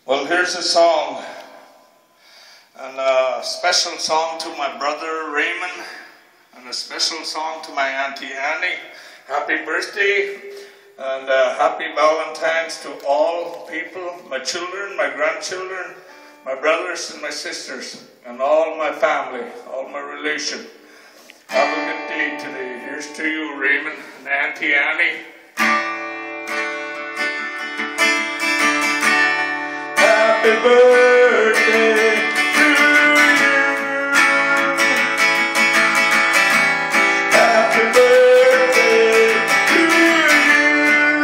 Well, here's a song, and a special song to my brother Raymond, and a special song to my Auntie Annie. Happy birthday, and happy Valentine's to all people, my children, my grandchildren, my brothers and my sisters, and all my family, all my relation. Have a good day today. Here's to you, Raymond and Auntie Annie. Happy birthday to you. Happy birthday to you.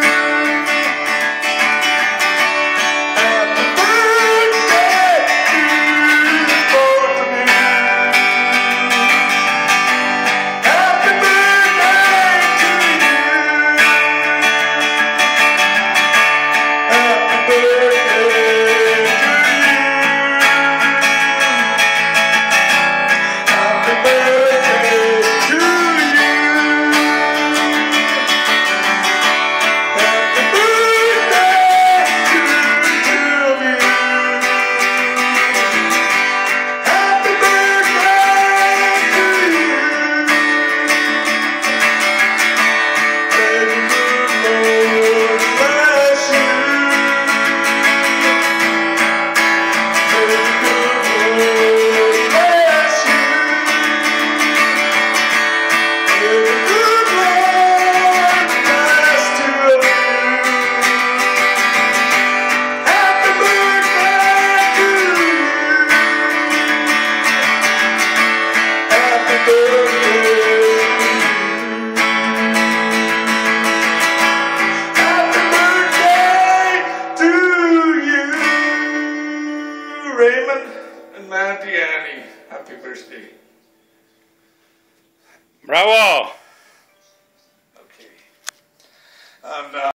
Happy birthday to both of you. Happy birthday to you. Happy birthday. Raymond and Auntie Annie, happy birthday. Bravo! Okay. And